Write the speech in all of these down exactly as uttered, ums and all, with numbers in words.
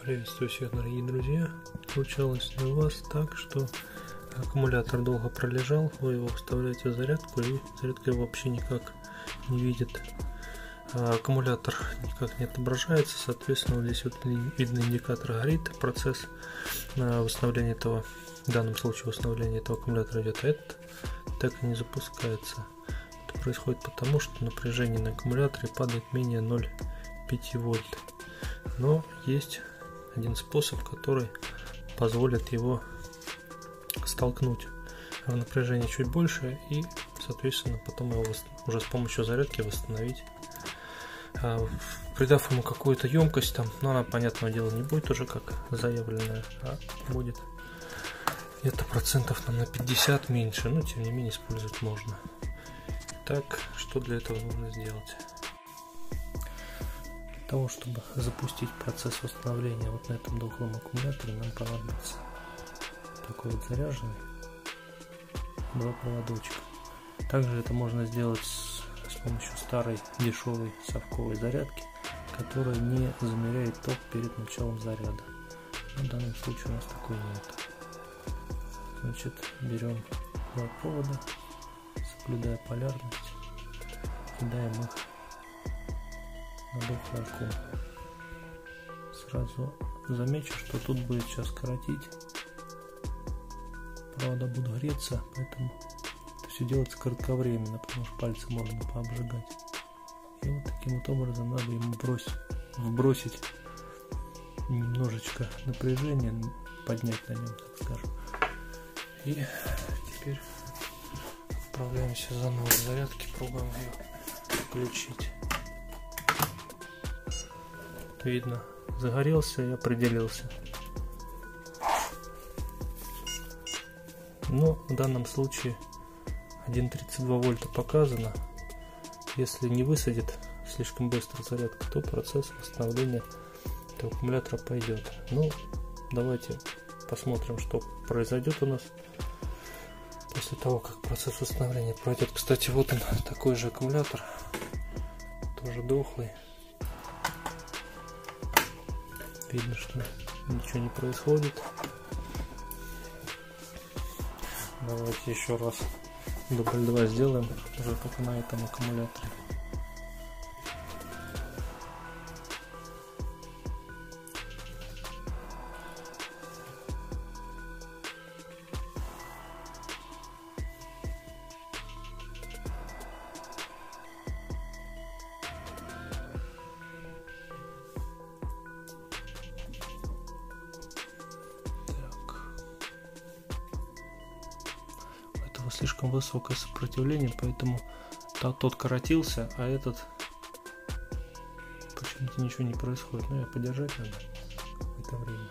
Приветствую всех, дорогие друзья. Случалось ли у вас так, что аккумулятор долго пролежал, вы его вставляете в зарядку, и зарядка его вообще никак не видит. А аккумулятор никак не отображается, соответственно, вот здесь вот видно, индикатор горит, процесс восстановления этого, в данном случае восстановления этого аккумулятора идет, а этот так и не запускается. Это происходит потому, что напряжение на аккумуляторе падает менее ноль целых пять десятых вольт. Но есть один способ, который позволит его столкнуть в напряжение чуть больше и, соответственно, потом его уже с помощью зарядки восстановить, придав ему какую-то емкость там, но она, понятное дело, не будет уже как заявленная, а будет где-то процентов там на пятьдесят меньше, но тем не менее использовать можно. Так, что для этого нужно сделать? Для того, чтобы запустить процесс восстановления вот на этом дохлом аккумуляторе, нам понадобится такой вот заряженный два проводочка. Также это можно сделать с, с помощью старой дешевой совковой зарядки, которая не замеряет ток перед началом заряда. Но в данном случае у нас такой нет. Значит, берем два провода, соблюдая полярность, кидаем их на дохлый аккум. Сразу замечу, что тут будет сейчас коротить, провода будут греться, поэтому это все делается кратковременно, потому что пальцы можно пообжигать. И вот таким вот образом надо ему бросить, вбросить немножечко напряжения, поднять на нем, так скажем. И теперь отправляемся заново к зарядке, пробуем ее включить. Видно, загорелся и определился. Но в данном случае один целых тридцать два вольта показано. Если не высадит слишком быстро зарядка, то процесс восстановления этого аккумулятора пойдет. Ну, давайте посмотрим, что произойдет у нас после того, как процесс восстановления пройдет. Кстати, вот он, такой же аккумулятор, тоже дохлый. Видно, что ничего не происходит. Давайте еще раз дубль два сделаем, уже как на этом аккумуляторе. Слишком высокое сопротивление, поэтому тот коротился, а этот почему-то ничего не происходит. Но я подержать надо в это время.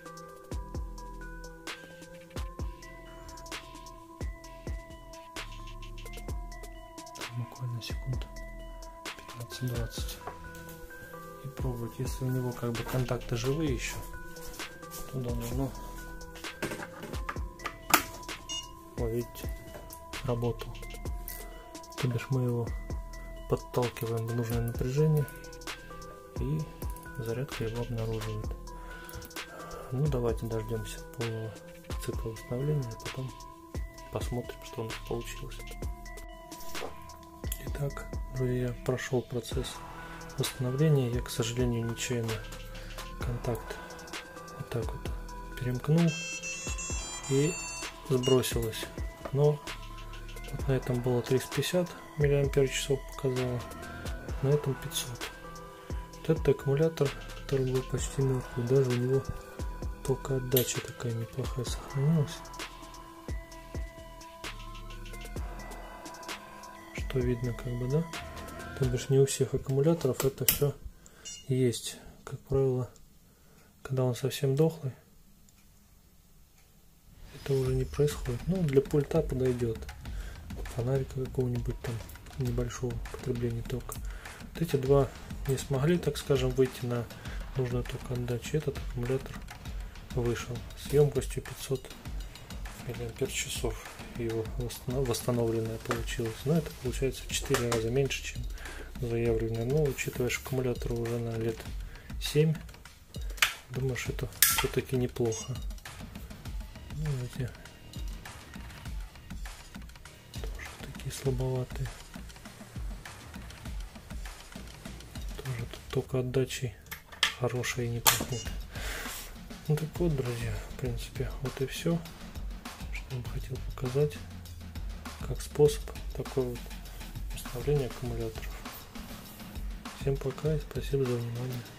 Там буквально секунд пятнадцать-двадцать. И пробовать, если у него как бы контакты живые еще, то должно, вот видите, работал. То бишь мы его подталкиваем в нужное напряжение, и зарядка его обнаруживает. Ну, давайте дождемся полного цикла восстановления, а потом посмотрим, что у нас получилось. Итак, друзья, прошел процесс восстановления. Я, к сожалению, нечаянно контакт вот так вот перемкнул, и сбросилось. Но вот на этом было триста пятьдесят миллиампер часов показало, на этом пятьсот. Вот этот аккумулятор, который был почти мертвый, даже у него только отдача такая неплохая сохранилась. Что видно, как бы, да? То бишь не у всех аккумуляторов это все есть. Как правило, когда он совсем дохлый, это уже не происходит. Ну, для пульта подойдет. Фонарика какого-нибудь там небольшого потребления тока. Вот эти два не смогли, так скажем, выйти на нужную ток отдачи. Этот аккумулятор вышел с емкостью пятьсот миллиампер часов. Его восстановленное получилось. Но это получается в четыре раза меньше, чем заявленное. Но учитывая, что аккумулятору уже на лет семь, Думаю, что это все-таки неплохо. Ну, эти тоже такие слабоватые. Тоже тут только отдачи хорошие и неплохие. Ну так вот, друзья, в принципе, вот и все, что я хотел показать, как способ такой вот установления аккумуляторов. Всем пока и спасибо за внимание.